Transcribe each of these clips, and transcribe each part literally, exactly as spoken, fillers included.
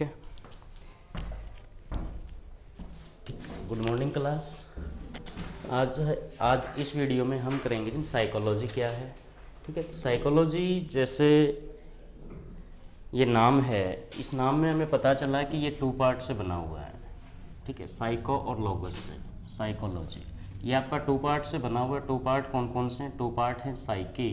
ठीक है। Good morning class. आज है आज इस वीडियो में हम करेंगे जी साइकोलॉजी क्या है। ठीक है, तो साइकोलॉजी जैसे ये नाम है, इस नाम में हमें पता चला कि ये टू पार्ट से बना हुआ है। ठीक है, साइको और लोगस से। साइकोलॉजी ये आपका टू पार्ट से बना हुआ है। टू पार्ट कौन कौन से हैं? टू पार्ट हैं साइकी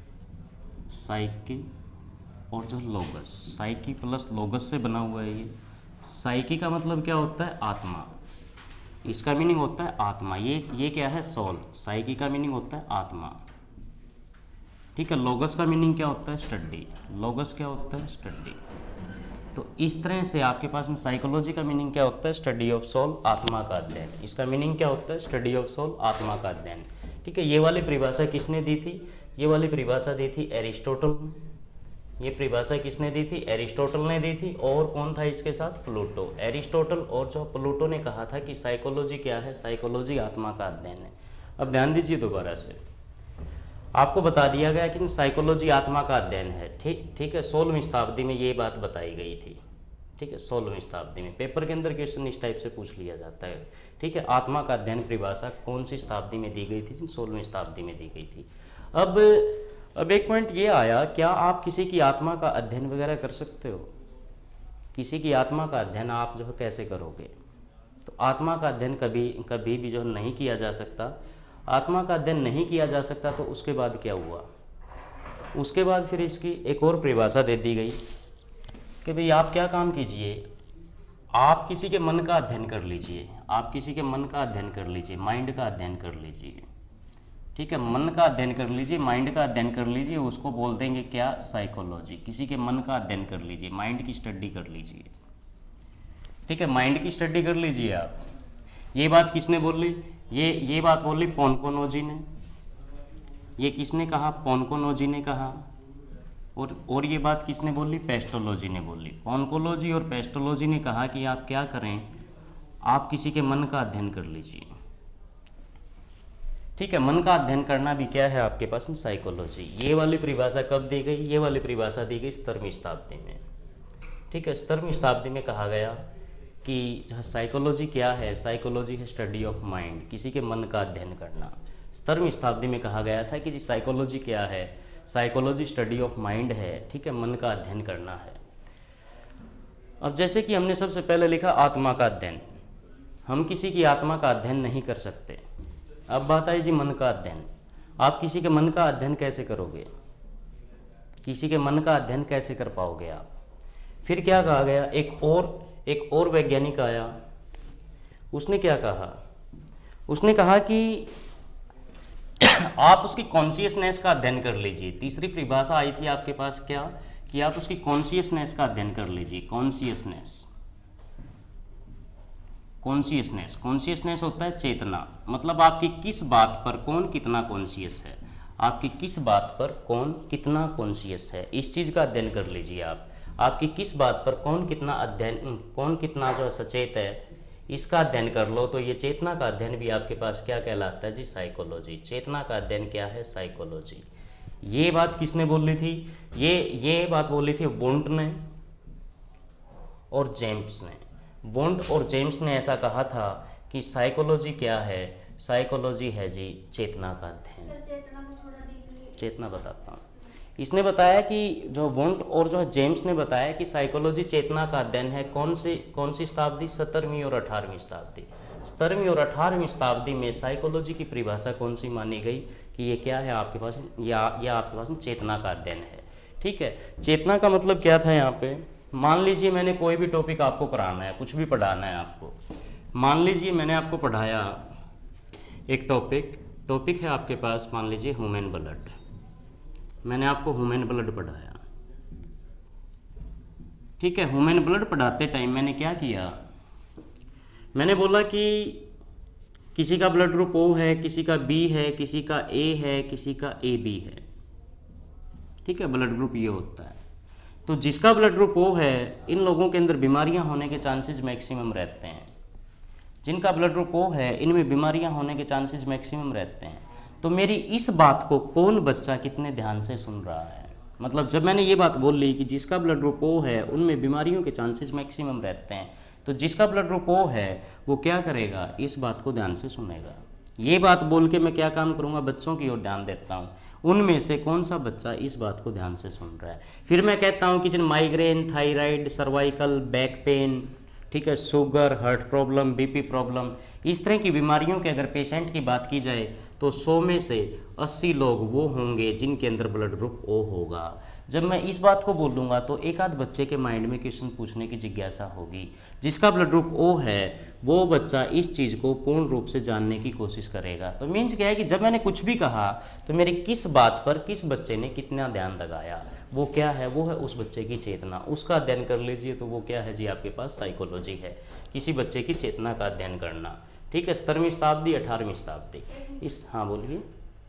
साइकी और जो लोगस। साइकी प्लस लोगस से बना हुआ है ये। साइकी का मतलब क्या होता है? आत्मा। इसका मीनिंग होता है आत्मा। ये ये क्या है? सोल। साइकी का मीनिंग होता है आत्मा। ठीक है, लोगस का मीनिंग क्या होता है? स्टडी। लोगस क्या होता है? स्टडी। तो इस तरह से आपके पास में साइकोलॉजी का मीनिंग क्या होता है? स्टडी ऑफ सोल, आत्मा का अध्ययन। इसका मीनिंग क्या होता है? स्टडी ऑफ सोल, आत्मा का अध्ययन। ठीक है, ये वाली परिभाषा किसने दी थी? ये वाली परिभाषा दी थी एरिस्टोटल। ये परिभाषा किसने दी थी? एरिस्टोटल ने दी थी। और कौन था इसके साथ? प्लूटो। एरिस्टोटल और जो प्लूटो ने कहा था कि साइकोलॉजी क्या है? साइकोलॉजी आत्मा का अध्ययन है। अब ध्यान दीजिए दोबारा से, आपको बता दिया गया कि साइकोलॉजी आत्मा का अध्ययन है। ठीक ठीक है, सोलहवीं शताब्दी में ये बात बताई गई थी। ठीक है, सोलहवीं शताब्दी में पेपर के अंदर क्वेश्चन इस टाइप से पूछ लिया जाता है। ठीक है, आत्मा का अध्ययन परिभाषा कौन सी शताब्दी में दी गई थी? सोलहवीं शताब्दी में दी गई थी। अब अब एक पॉइंट ये आया, क्या आप किसी की आत्मा का अध्ययन वगैरह कर सकते हो? किसी की आत्मा का अध्ययन आप जो है कैसे करोगे? तो आत्मा का अध्ययन कभी कभी भी जो नहीं किया जा सकता। आत्मा का अध्ययन नहीं किया जा सकता तो उसके बाद क्या हुआ? उसके बाद फिर इसकी एक और परिभाषा दे दी गई कि भाई आप क्या काम कीजिए, आप किसी के मन का अध्ययन कर लीजिए। आप किसी के मन का अध्ययन कर लीजिए, माइंड का अध्ययन कर लीजिए। ठीक है, मन का अध्ययन कर लीजिए, माइंड का अध्ययन कर लीजिए, उसको बोल देंगे क्या? साइकोलॉजी। किसी के मन का अध्ययन कर लीजिए, माइंड की स्टडी कर लीजिए। ठीक है, माइंड की स्टडी कर लीजिए आप। ये बात किसने बोली? ये ये बात बोली पोनकोनोजी ने। ये किसने कहा? पोनकोनोजी ने कहा। और और ये बात किसने बोली? पेस्टोलॉजी ने बोली। पोनकोलॉजी और पेस्टोलॉजी ने कहा कि आप क्या करें, आप किसी के मन का अध्ययन कर लीजिए। ठीक है, मन का अध्ययन करना भी क्या है आपके पास? साइकोलॉजी। ये वाली परिभाषा कब दी गई? ये वाली परिभाषा दी गई सत्रहवीं शताब्दी में। ठीक है, सत्रहवीं शताब्दी में कहा गया कि जहाँ साइकोलॉजी क्या है? साइकोलॉजी है स्टडी ऑफ माइंड, किसी के मन का अध्ययन करना। सत्रहवीं शताब्दी में कहा गया था कि जी साइकोलॉजी क्या है? साइकोलॉजी स्टडी ऑफ माइंड है। ठीक है, मन का अध्ययन करना है। अब जैसे कि हमने सबसे पहले लिखा आत्मा का अध्ययन, हम किसी की आत्मा का अध्ययन नहीं कर सकते। अब बात आई जी मन का अध्ययन। आप किसी के मन का अध्ययन कैसे करोगे? किसी के मन का अध्ययन कैसे कर पाओगे आप? फिर क्या कहा गया? एक और एक और वैज्ञानिक आया, उसने क्या कहा? उसने कहा कि आप उसकी कॉन्शियसनेस का अध्ययन कर लीजिए। तीसरी परिभाषा आई थी आपके पास क्या? कि आप उसकी कॉन्शियसनेस का अध्ययन कर लीजिए। कॉन्शियसनेस कॉन्शियसनेस कॉन्शियसनेस होता है चेतना। मतलब आपकी किस बात पर कौन कितना कॉन्शियस है, आपकी किस बात पर कौन कितना कॉन्शियस है, इस चीज़ का अध्ययन कर लीजिए आप। आपकी किस बात पर कौन कितना अध्ययन कौन कितना जो सचेत है, इसका अध्ययन कर लो। तो ये चेतना का अध्ययन भी आपके पास क्या कहलाता है जी? साइकोलॉजी। चेतना का अध्ययन क्या है? साइकोलॉजी। ये बात किसने बोली थी? ये ये बात बोली थी वुंट ने और जेम्स ने। वुंट और जेम्स ने ऐसा कहा था कि साइकोलॉजी क्या है? साइकोलॉजी है जी चेतना का अध्ययन। चेतना बताता हूँ। इसने बताया कि जो वुंट और जो जेम्स ने बताया कि साइकोलॉजी चेतना का अध्ययन है। कौन सी कौन सी शताब्दी? सत्रहवीं और अठारहवीं शताब्दी। सत्रहवीं और अठारहवीं शताब्दी में साइकोलॉजी की परिभाषा कौन सी मानी गई? कि ये क्या है आपके पास? या या आपके पास चेतना का अध्ययन है। ठीक है, चेतना का मतलब क्या था यहाँ पे? मान लीजिए मैंने कोई भी टॉपिक आपको पढ़ाना है, कुछ भी पढ़ाना है आपको। मान लीजिए मैंने आपको पढ़ाया एक टॉपिक टॉपिक है आपके पास, मान लीजिए ह्यूमन ब्लड। मैंने आपको ह्यूमन ब्लड पढ़ाया। ठीक है, ह्यूमन ब्लड पढ़ाते टाइम मैंने क्या किया? मैंने बोला कि किसी का ब्लड ग्रुप ओ है, किसी का बी है, किसी का ए है, किसी का ए बी है। ठीक है, ब्लड ग्रुप ये होता है। तो जिसका ब्लड ग्रुप ओ है, इन लोगों के अंदर बीमारियां होने के चांसेस मैक्सिमम रहते हैं। जिनका ब्लड ग्रुप ओ है, इनमें बीमारियां होने के चांसेस मैक्सिमम रहते हैं। तो मेरी इस बात को कौन बच्चा कितने ध्यान से सुन रहा है? मतलब जब मैंने ये बात बोल ली कि जिसका ब्लड ग्रुप ओ है उनमें बीमारियों के चांसेस मैक्सिमम रहते हैं, तो जिसका ब्लड ग्रुप ओ है वो क्या करेगा, इस बात को ध्यान से सुनेगा। ये बात बोल के मैं क्या काम करूँगा, बच्चों की ओर ध्यान देता हूँ, उनमें से कौन सा बच्चा इस बात को ध्यान से सुन रहा है। फिर मैं कहता हूँ कि जिन migraine, thyroid, cervical, back pain, ठीक है, sugar, heart problem, BP problem, इस तरह की बीमारियों के अगर पेशेंट की बात की जाए तो सौ में से अस्सी लोग वो होंगे जिनके अंदर ब्लड ग्रुप ओ होगा। जब मैं इस बात को बोलूँगा तो एक आध बच्चे के माइंड में क्वेश्चन पूछने की जिज्ञासा होगी। जिसका ब्लड ग्रुप ओ है वो बच्चा इस चीज़ को पूर्ण रूप से जानने की कोशिश करेगा। तो मीन्स क्या है कि जब मैंने कुछ भी कहा तो मेरी किस बात पर किस बच्चे ने कितना ध्यान लगाया, वो क्या है, वो है उस बच्चे की चेतना। उसका अध्ययन कर लीजिए तो वो क्या है जी, आपके पास साइकोलॉजी है, किसी बच्चे की चेतना का अध्ययन करना। ठीक है, सत्रहवीं शताब्दी, अठारहवीं शताब्दी, इस हाँ बोलिए,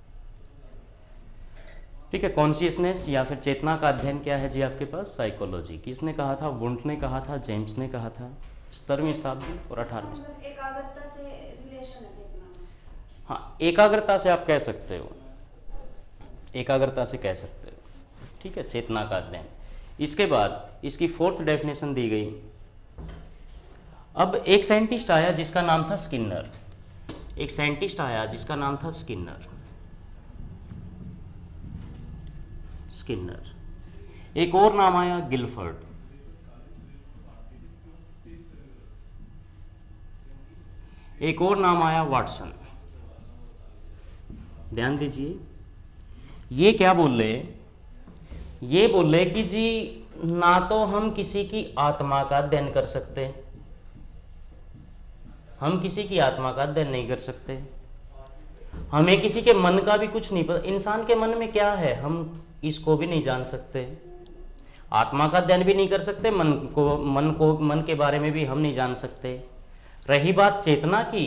ठीक है, कॉन्शियसनेस या फिर चेतना का अध्ययन क्या है जी, आपके पास साइकोलॉजी। किसने कहा था, वुंट ने कहा था, जेम्स ने कहा था, सत्रहवीं शताब्दी और अठारहवीं शताब्दी। एकाग्रता से रिलेशन है चेतना में। हाँ, एकाग्रता से आप कह सकते हो, एकाग्रता से कह सकते हो, ठीक है, चेतना का अध्ययन। इसके बाद इसकी फोर्थ डेफिनेशन दी गई। अब एक साइंटिस्ट आया जिसका नाम था स्किनर, एक साइंटिस्ट आया जिसका नाम था स्किनर, स्किनर। एक और नाम आया गिलफर्ड, एक और नाम आया वाटसन। ध्यान दीजिए, ये क्या बोल रहे, ये बोल रहे कि जी ना तो हम किसी की आत्मा का अध्ययन कर सकते, हम किसी की आत्मा का अध्ययन नहीं कर सकते, हमें किसी के मन का भी कुछ नहीं पता, इंसान के मन में क्या है हम इसको भी नहीं जान सकते, आत्मा का अध्ययन भी नहीं कर सकते, मन को मन को मन के बारे में भी हम नहीं जान सकते। रही बात चेतना की,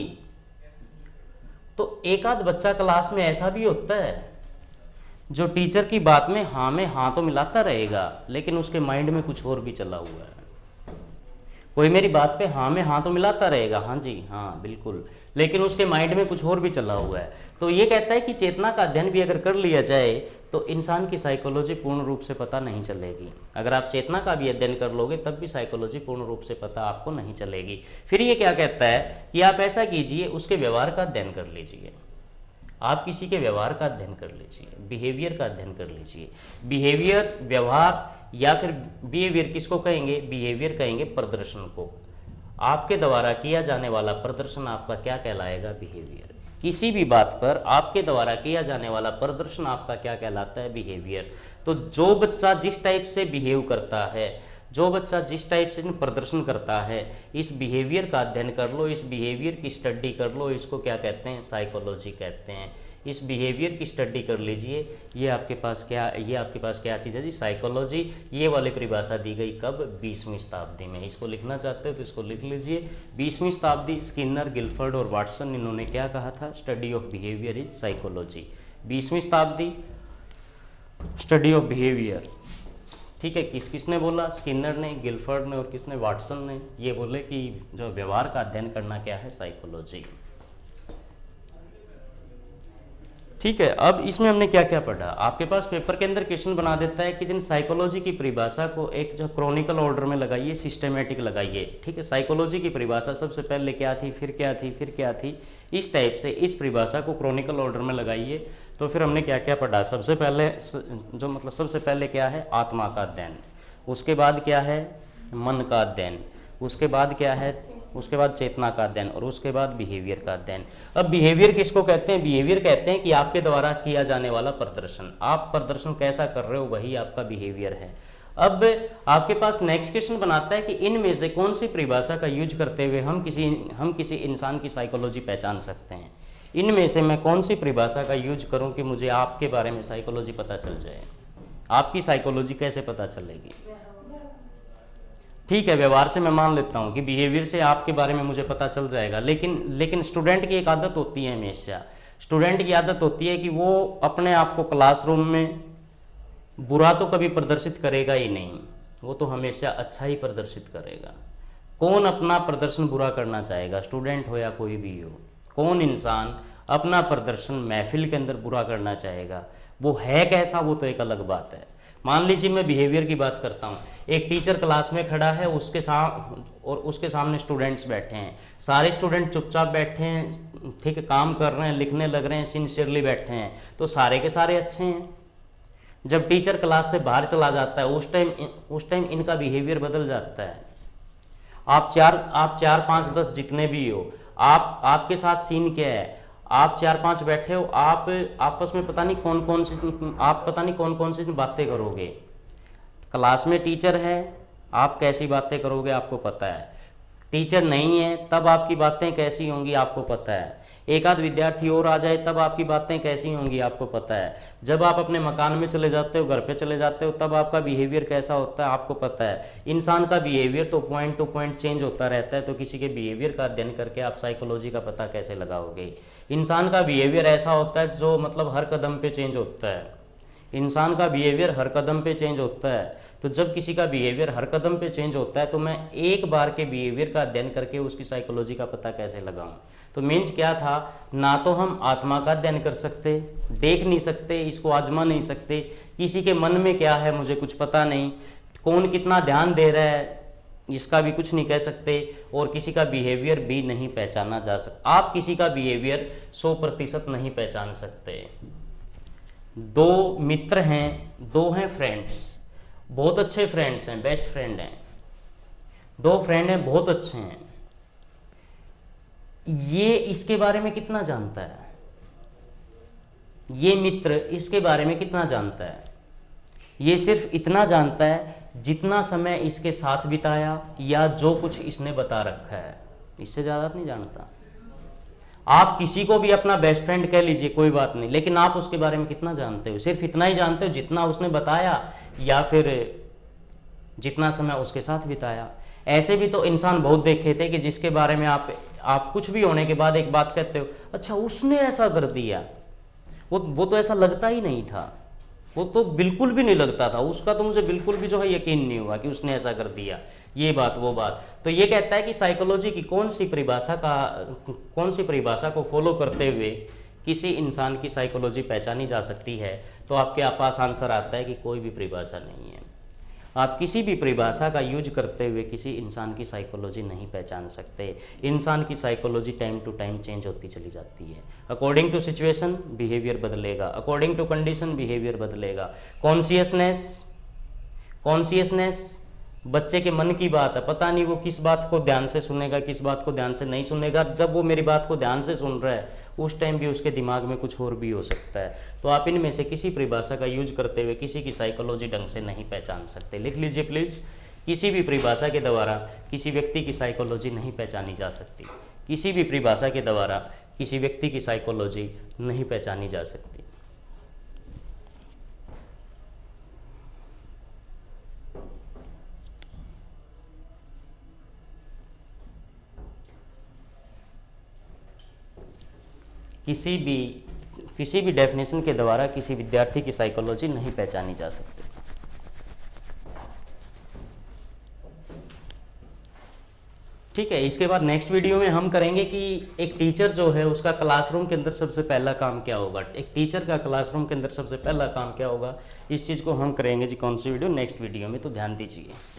तो एक आध बच्चा क्लास में ऐसा भी होता है जो टीचर की बात में हाँ में हाँ तो मिलाता रहेगा, लेकिन उसके माइंड में कुछ और भी चला हुआ है। कोई मेरी बात पे हाँ में हाँ तो मिलाता रहेगा, हाँ जी हाँ बिल्कुल, लेकिन उसके माइंड में कुछ और भी चला हुआ है। तो ये कहता है कि चेतना का अध्ययन भी अगर कर लिया जाए तो इंसान की साइकोलॉजी पूर्ण रूप से पता नहीं चलेगी। अगर आप चेतना का भी अध्ययन कर लोगे तब भी साइकोलॉजी पूर्ण रूप से पता आपको नहीं चलेगी। फिर ये क्या कहता है कि आप ऐसा कीजिए, उसके व्यवहार का अध्ययन कर लीजिए, आप किसी के व्यवहार का अध्ययन कर लीजिए, बिहेवियर का अध्ययन कर लीजिए। बिहेवियर, व्यवहार, या फिर बिहेवियर किसको कहेंगे, बिहेवियर कहेंगे प्रदर्शन को। आपके द्वारा किया जाने वाला प्रदर्शन आपका क्या कहलाएगा, बिहेवियर। किसी भी बात पर आपके द्वारा किया जाने वाला प्रदर्शन आपका क्या कहलाता है, बिहेवियर। तो जो बच्चा जिस टाइप से बिहेव करता है, जो बच्चा जिस टाइप से प्रदर्शन करता है, इस बिहेवियर का अध्ययन कर लो, इस बिहेवियर की स्टडी कर लो, इसको क्या कहते हैं, साइकोलॉजी कहते हैं। इस बिहेवियर की स्टडी कर लीजिए। ये आपके पास क्या ये आपके पास क्या चीज़ है जी, साइकोलॉजी। ये वाली परिभाषा दी गई कब, बीसवीं शताब्दी में। इसको लिखना चाहते हो तो इसको लिख लीजिए। बीसवीं शताब्दी, स्किनर, गिलफर्ड और वाटसन, इन्होंने क्या कहा था, study of behaviour is psychology. बीसवीं शताब्दी, स्टडी ऑफ बिहेवियर। ठीक है, किस किसने बोला, स्किनर ने, गिलफर्ड ने और किसने, वाटसन ने। ये बोले कि जो व्यवहार का अध्ययन करना क्या है, साइकोलॉजी। ठीक है, अब इसमें हमने क्या क्या पढ़ा। आपके पास पेपर के अंदर क्वेश्चन बना देता है कि जिन साइकोलॉजी की परिभाषा को एक जो क्रॉनिकल ऑर्डर में लगाइए, सिस्टमेटिक लगाइए। ठीक है, साइकोलॉजी की परिभाषा सबसे पहले क्या थी, फिर क्या थी, फिर क्या थी, इस टाइप से इस परिभाषा को क्रॉनिकल ऑर्डर में लगाइए। तो फिर हमने क्या क्या पढ़ा, सबसे पहले जो मतलब सबसे पहले क्या है, आत्मा का अध्ययन। उसके बाद क्या है, मन का अध्ययन। उसके बाद क्या है, उसके बाद चेतना का अध्ययन। और उसके बाद बिहेवियर का अध्ययन। अब बिहेवियर किसको कहते हैं, बिहेवियर कहते हैं कि आपके द्वारा किया जाने वाला प्रदर्शन। आप प्रदर्शन कैसा कर रहे हो वही आपका बिहेवियर है। अब आपके पास नेक्स्ट क्वेश्चन बनाता है कि इनमें से कौन सी परिभाषा का यूज करते हुए हम किसी हम किसी इंसान की साइकोलॉजी पहचान सकते हैं। इनमें से मैं कौन सी परिभाषा का यूज करूं कि मुझे आपके बारे में साइकोलॉजी पता चल जाए। आपकी साइकोलॉजी कैसे पता चलेगी, ठीक है, व्यवहार से मैं मान लेता हूं कि बिहेवियर से आपके बारे में मुझे पता चल जाएगा। लेकिन लेकिन स्टूडेंट की एक आदत होती है, हमेशा स्टूडेंट की आदत होती है कि वो अपने आप को क्लासरूम में बुरा तो कभी प्रदर्शित करेगा ही नहीं, वो तो हमेशा अच्छा ही प्रदर्शित करेगा। कौन अपना प्रदर्शन बुरा करना चाहेगा, स्टूडेंट हो या कोई भी हो। कौन इंसान अपना प्रदर्शन महफिल के अंदर बुरा करना चाहेगा। वो है कैसा वो तो एक अलग बात है। मान लीजिए मैं बिहेवियर की बात करता हूँ, एक टीचर क्लास में खड़ा है, उसके साम और उसके सामने स्टूडेंट्स बैठे हैं, सारे स्टूडेंट चुपचाप बैठे हैं, ठीक है, काम कर रहे हैं, लिखने लग रहे हैं, सिंसियरली बैठे हैं, तो सारे के सारे अच्छे हैं। जब टीचर क्लास से बाहर चला जाता है उस टाइम उस टाइम इनका बिहेवियर बदल जाता है। आप चार आप चार पाँच दस जितने भी हो, आप आपके साथ सीन क्या है, आप चार पांच बैठे हो, आप आपस में पता नहीं कौन कौन सी आप पता नहीं कौन कौन सी बातें करोगे। क्लास में टीचर है, आप कैसी बातें करोगे आपको पता है, टीचर नहीं है तब आपकी बातें कैसी होंगी आपको पता है, एक आध विद्यार्थी और आ जाए तब आपकी बातें कैसी होंगी आपको पता है, जब आप अपने मकान में चले जाते हो, घर पे चले जाते हो, तब आपका बिहेवियर कैसा होता है आपको पता है। इंसान का बिहेवियर तो पॉइंट टू पॉइंट चेंज होता रहता है, तो किसी के बिहेवियर का अध्ययन करके आप साइकोलॉजी का पता कैसे लगाओगे। इंसान का बिहेवियर ऐसा होता है जो मतलब हर कदम पे चेंज होता है, इंसान का बिहेवियर हर कदम पे चेंज होता है। तो जब किसी का बिहेवियर हर कदम पे चेंज होता है तो मैं एक बार के बिहेवियर का अध्ययन करके उसकी साइकोलॉजी का पता कैसे लगाऊं। तो मीन्स क्या था, ना तो हम आत्मा का अध्ययन कर सकते, देख नहीं सकते, इसको आजमा नहीं सकते, किसी के मन में क्या है मुझे कुछ पता नहीं, कौन कितना ध्यान दे रहा है इसका भी कुछ नहीं कह सकते, और किसी का बिहेवियर भी नहीं पहचाना जा सकता। आप किसी का बिहेवियर सौ प्रतिशत नहीं पहचान सकते। दो मित्र हैं, दो हैं फ्रेंड्स, बहुत अच्छे फ्रेंड्स हैं, बेस्ट फ्रेंड हैं, दो फ्रेंड हैं बहुत अच्छे हैं, ये इसके बारे में कितना जानता है, ये मित्र इसके बारे में कितना जानता है, ये सिर्फ इतना जानता है जितना समय इसके साथ बिताया या जो कुछ इसने बता रखा है, इससे ज़्यादा नहीं जानता। आप किसी को भी अपना बेस्ट फ्रेंड कह लीजिए कोई बात नहीं, लेकिन आप उसके बारे में कितना जानते हो, सिर्फ इतना ही जानते हो जितना उसने बताया या फिर जितना समय उसके साथ बिताया। ऐसे भी तो इंसान बहुत देखे थे कि जिसके बारे में आप आप कुछ भी होने के बाद एक बात कहते हो, अच्छा उसने ऐसा कर दिया, वो वो तो ऐसा लगता ही नहीं था, वो तो बिल्कुल भी नहीं लगता था, उसका तो मुझे बिल्कुल भी जो है यकीन नहीं हुआ कि उसने ऐसा कर दिया, ये बात वो बात। तो ये कहता है कि साइकोलॉजी की कौन सी परिभाषा का कौन सी परिभाषा को फॉलो करते हुए किसी इंसान की साइकोलॉजी पहचानी जा सकती है। तो आपके पास आंसर आता है कि कोई भी परिभाषा नहीं है। आप किसी भी परिभाषा का यूज करते हुए किसी इंसान की साइकोलॉजी नहीं पहचान सकते। इंसान की psychology time to time change होती चली जाती है। अकॉर्डिंग टू सिचुएशन बिहेवियर बदलेगा, अकॉर्डिंग टू कंडीशन बिहेवियर बदलेगा। कॉन्शियसनेस कॉन्शियसनेस बच्चे के मन की बात है, पता नहीं वो किस बात को ध्यान से सुनेगा, किस बात को ध्यान से नहीं सुनेगा। जब वो मेरी बात को ध्यान से सुन रहा है उस टाइम भी उसके दिमाग में कुछ और भी हो सकता है। तो आप इनमें से किसी परिभाषा का यूज करते हुए किसी की साइकोलॉजी ढंग से नहीं पहचान सकते। लिख लीजिए प्लीज़, किसी भी परिभाषा के द्वारा किसी व्यक्ति की साइकोलॉजी नहीं पहचानी जा सकती। किसी भी परिभाषा के द्वारा किसी व्यक्ति की साइकोलॉजी नहीं पहचानी जा सकती। किसी भी किसी भी डेफिनेशन के द्वारा किसी विद्यार्थी की साइकोलॉजी नहीं पहचानी जा सकती। ठीक है, इसके बाद नेक्स्ट वीडियो में हम करेंगे कि एक टीचर जो है उसका क्लासरूम के अंदर सबसे पहला काम क्या होगा। एक टीचर का क्लासरूम के अंदर सबसे पहला काम क्या होगा, इस चीज़ को हम करेंगे जी कौन सी वीडियो, नेक्स्ट वीडियो में। तो ध्यान दीजिए।